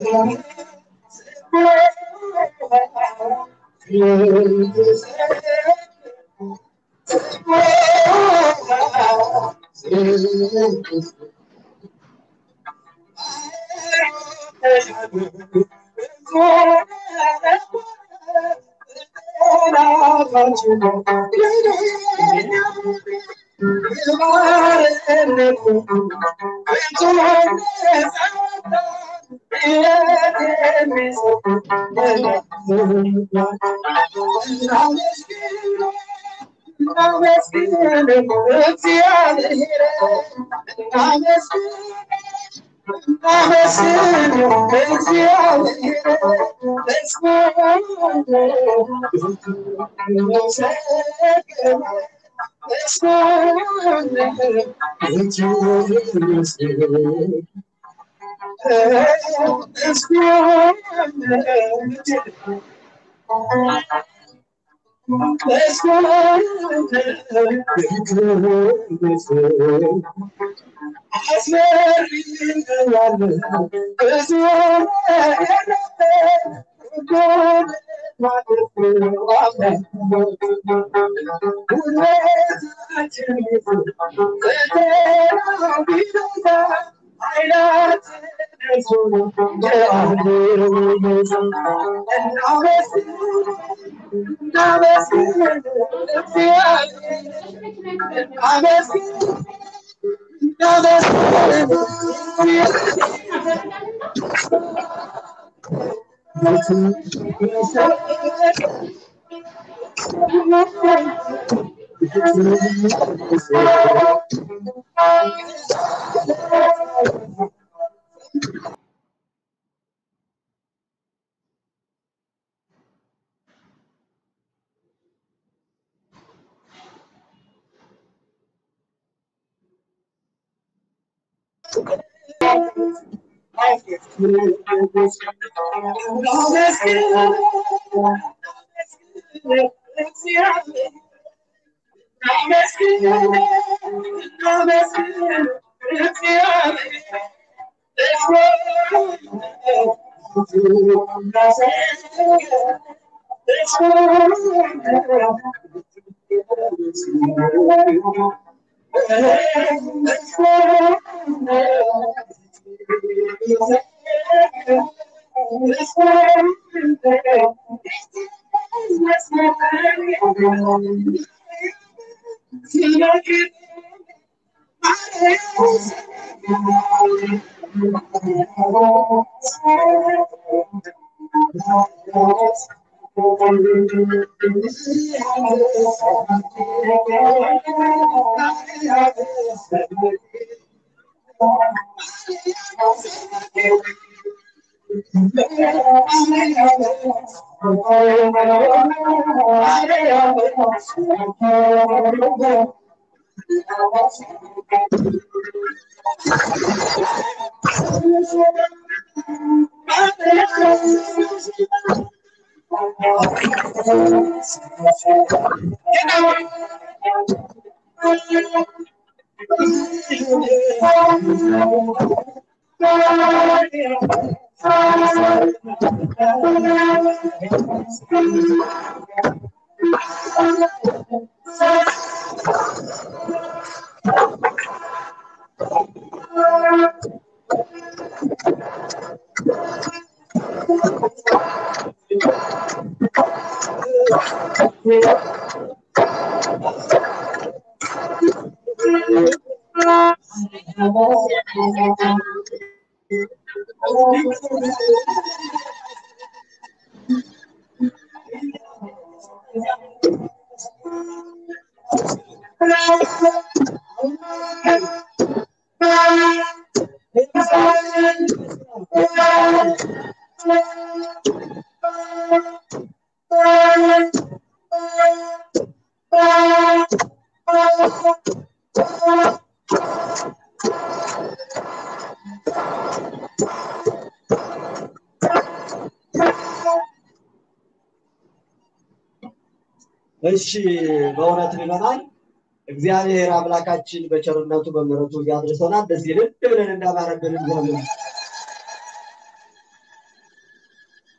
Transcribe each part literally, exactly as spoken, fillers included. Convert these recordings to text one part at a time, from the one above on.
እሺ በእውነት ልለናል እግዚአብሔር አምላካችን በቸርነቱ በምሕረቱ ያድርሰናል። በዚህ ልብ ብለን እንዳባረብን እግዚአብሔር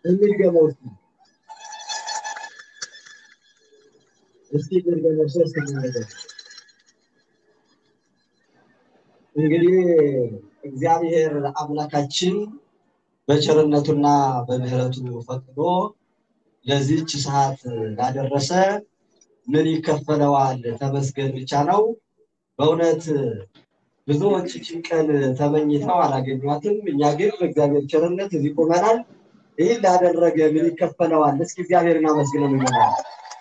እንድገመው እስቲ እንድገመው ሶስት ነገር እንግዲህ እግዚአብሔር አምላካችን በቸርነቱና በምህረቱ ፈቅዶ ለዚህች ሰዓት ያደረሰ ምን ይከፈለዋል ተመስገን ብቻ ነው። በእውነት ብዙዎች ጭንቀን ተመኝተው አላገኟትም። እኛ ግን በእግዚአብሔር ቸርነት እዚህ ቆመናል። ይህ ላደረገ ምን ይከፈለዋል? እስኪ እግዚአብሔርን አመስግነው ይሆናል።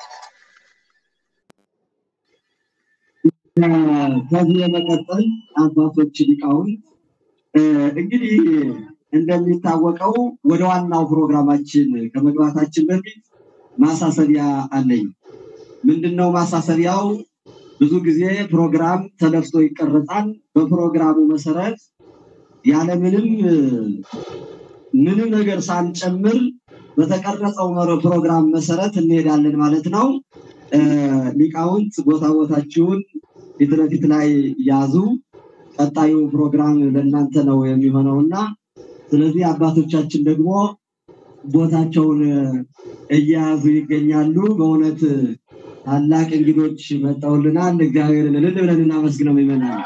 ከዚህ በመቀጠል አባቶች ሊቃውንት እንግዲህ እንደሚታወቀው ወደ ዋናው ፕሮግራማችን ከመግባታችን በፊት ማሳሰቢያ አለኝ። ምንድነው ማሳሰቢያው? ብዙ ጊዜ ፕሮግራም ተለፍቶ ይቀርጻል። በፕሮግራሙ መሰረት ያለ ምንም ምንም ነገር ሳንጨምር በተቀረጸው ፕሮግራም መሰረት እንሄዳለን ማለት ነው። ሊቃውንት ቦታ ቦታችሁን ፊት ለፊት ላይ ያዙ። ቀጣዩ ፕሮግራም ለእናንተ ነው የሚሆነውና ስለዚህ አባቶቻችን ደግሞ ቦታቸውን እያያዙ ይገኛሉ። በእውነት ታላቅ እንግዶች መጣውልናል። እግዚአብሔርን እልል ብለን እናመስግነው ይመናል።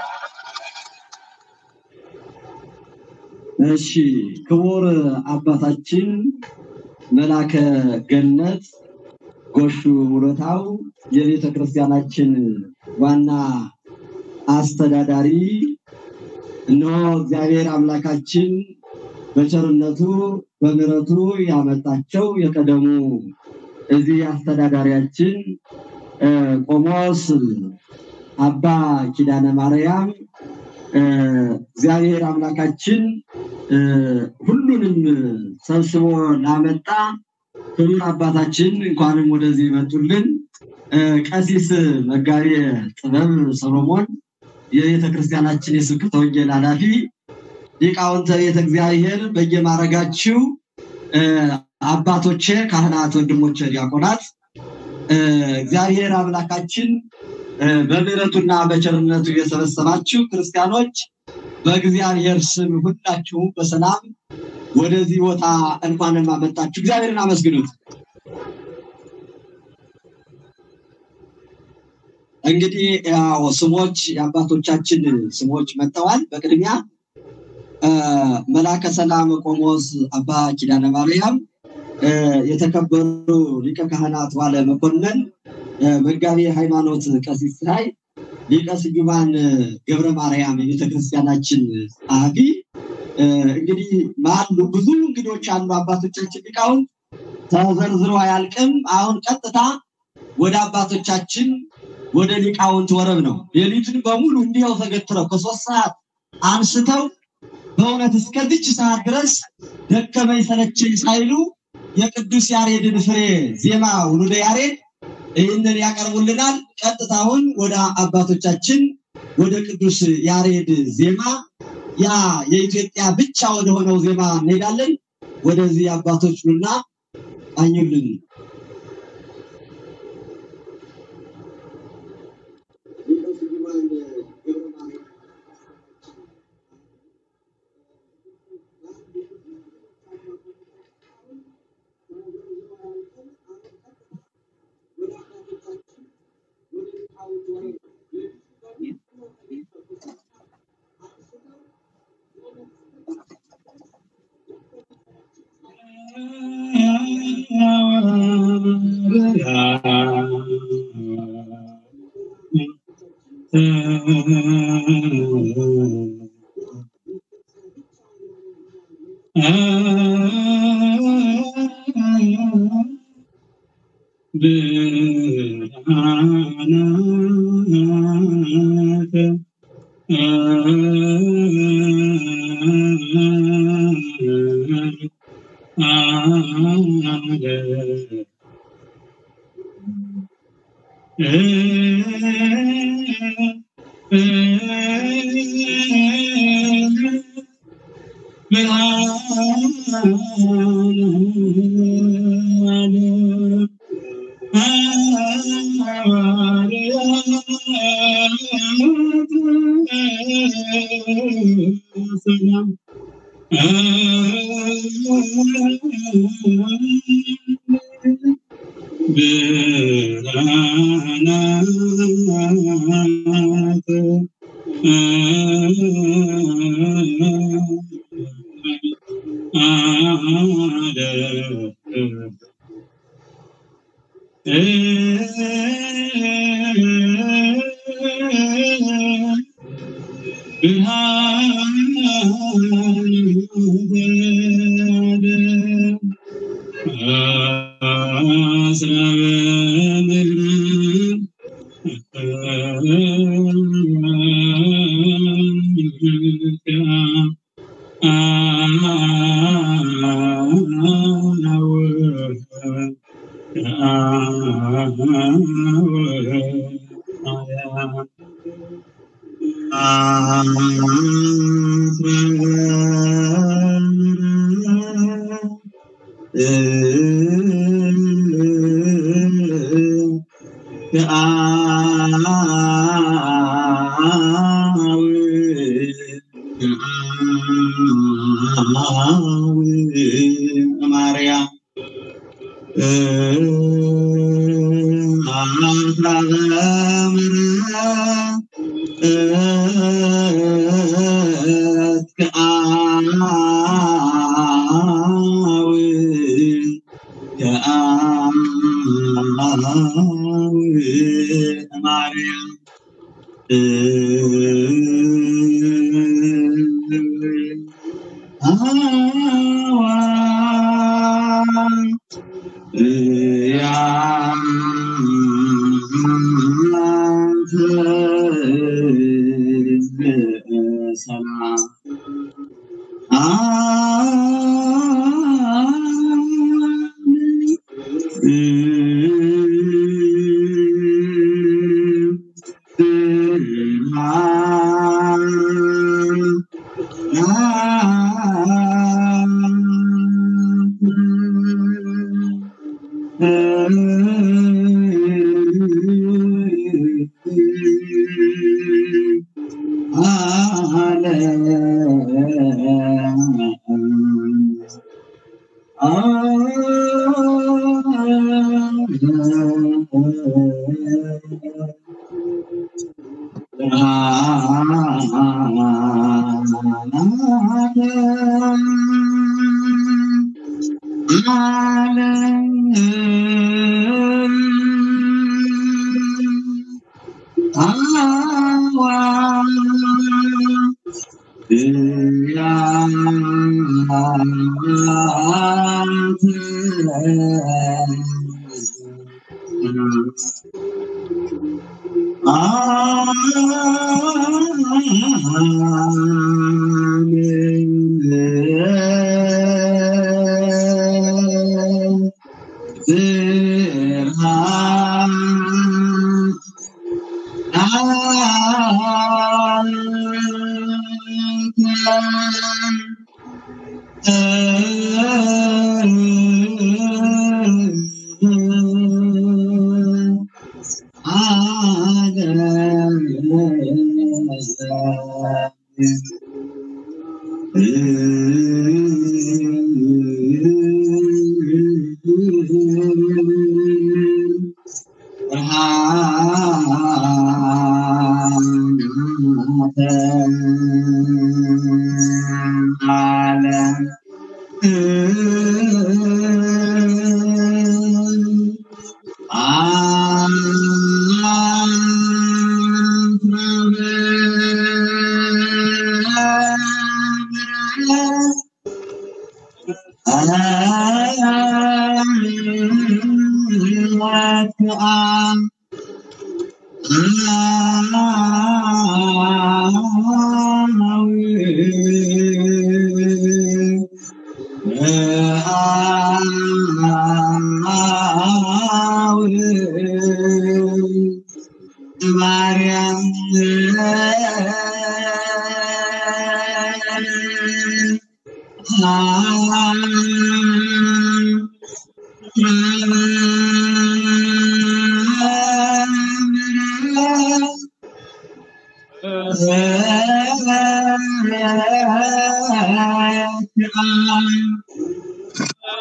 እሺ ክቡር አባታችን መላከ ገነት ጎሹ ሙሉታው የቤተ ክርስቲያናችን ዋና አስተዳዳሪ እነሆ እግዚአብሔር አምላካችን በቸርነቱ በምህረቱ ያመጣቸው የቀደሙ እዚህ አስተዳዳሪያችን ቆሞስ አባ ኪዳነ ማርያም እግዚአብሔር አምላካችን ሁሉንም ሰብስቦ ላመጣ ክቡር አባታችን እንኳንም ወደዚህ መጡልን። ቀሲስ መጋቤ ጥበብ ሰሎሞን የቤተ ክርስቲያናችን የስብከተ ወንጌል ኃላፊ፣ ሊቃውንተ ቤተ እግዚአብሔር በየማረጋችሁ አባቶቼ ካህናት፣ ወንድሞቼ ዲያቆናት፣ እግዚአብሔር አምላካችን በምህረቱና በቸርነቱ የሰበሰባችሁ ክርስቲያኖች በእግዚአብሔር ስም ሁላችሁ በሰላም ወደዚህ ቦታ እንኳን ማመጣችሁ እግዚአብሔርን አመስግኑት። እንግዲህ ያው ስሞች የአባቶቻችን ስሞች መጥተዋል። በቅድሚያ መላከ ሰላም ቆሞስ አባ ኪዳነ ማርያም፣ የተከበሩ ሊቀ ካህናት ዋለ መኮንን፣ መጋቤ ሃይማኖት ቀሲስ ሳይ፣ ሊቀ ስዩማን ገብረ ማርያም የቤተክርስቲያናችን ጸሐፊ፣ እንግዲህ ማሉ ብዙ እንግዶች አሉ። አባቶቻችን ሊቃውንት ተዘርዝረው አያልቅም። አሁን ቀጥታ ወደ አባቶቻችን ወደ ሊቃውንት ወረብ ነው። ሌሊቱን በሙሉ እንዲያው ተገትረው ከሶስት ሰዓት አንስተው በእውነት እስከዚች ሰዓት ድረስ ደከመኝ ሰለቸኝ ሳይሉ የቅዱስ ያሬድን ፍሬ ዜማ ውሉደ ያሬድ ይህንን ያቀርቡልናል። ቀጥታውን ወደ አባቶቻችን ወደ ቅዱስ ያሬድ ዜማ ያ የኢትዮጵያ ብቻ ወደ ሆነው ዜማ እንሄዳለን። ወደዚህ አባቶች ኑና አኙልን።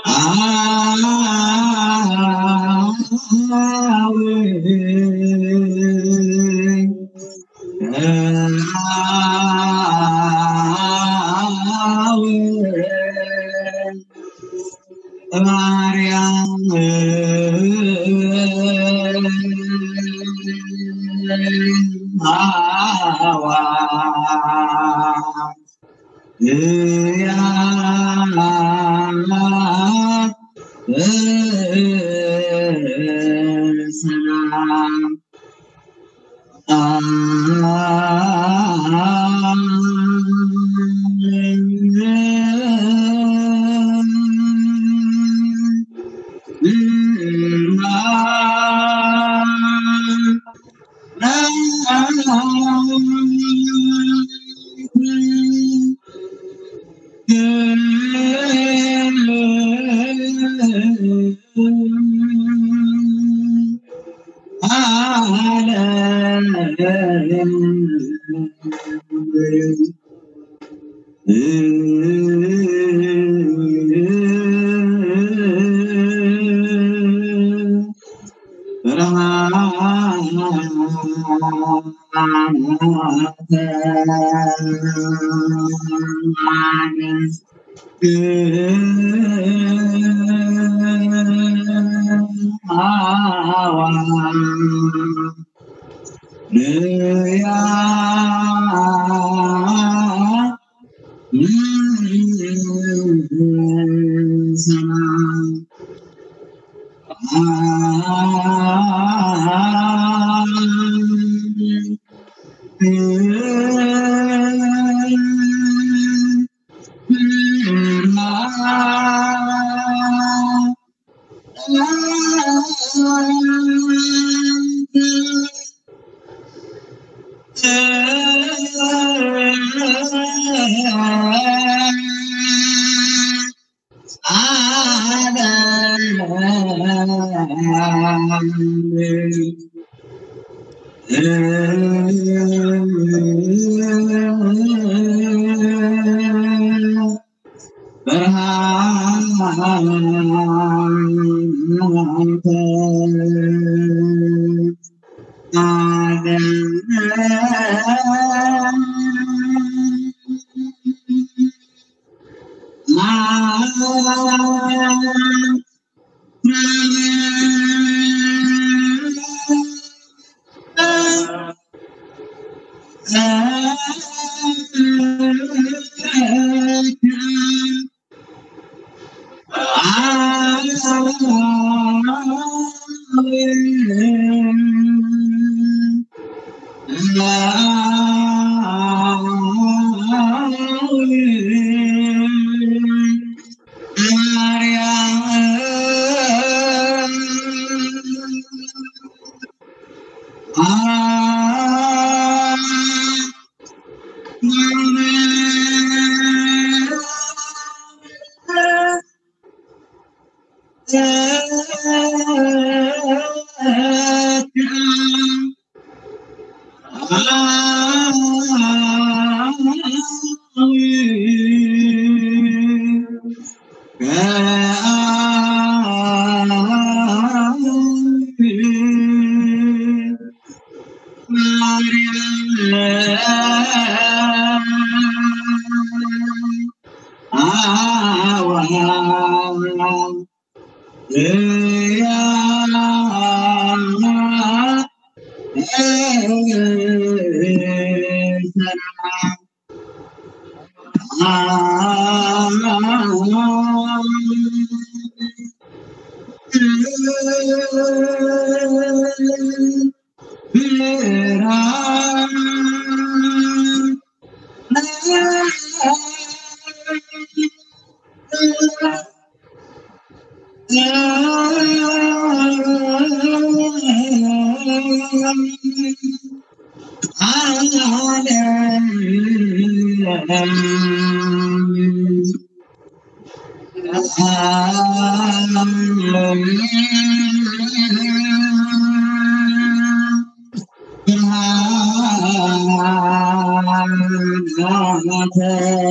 Namaste.